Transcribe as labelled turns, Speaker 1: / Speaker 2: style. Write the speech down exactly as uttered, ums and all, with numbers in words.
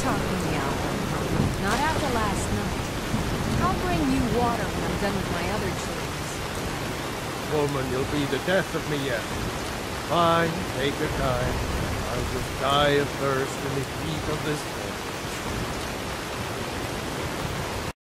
Speaker 1: talking me out. Not after last night. I'll bring you water when I'm done with my other chores.
Speaker 2: Woman, you'll be the death of me yet. Fine, take your time. I'll just die of thirst in the heat of this place.